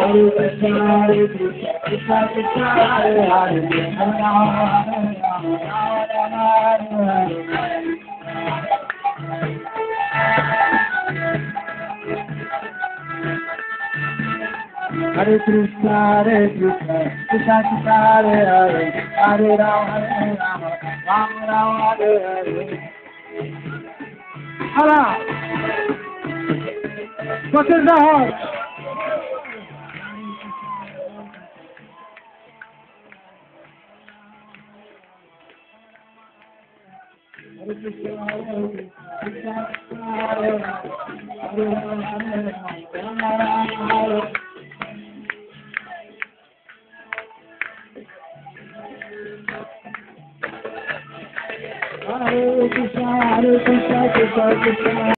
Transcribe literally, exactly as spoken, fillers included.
Hare Krishna, Hare Krishna, Krishna Krishna, Hare Hare, Hare Rama, Hare Rama, Rama Rama, Hare Hare. Hala! What is the heart? Hare Krishna, Hare Krishna, Krishna Krishna, Hare Hare, Hare Rama, Hare Rama, Rama Rama, Hare Hare. Hare Krishna, Hare Krishna, Krishna Krishna.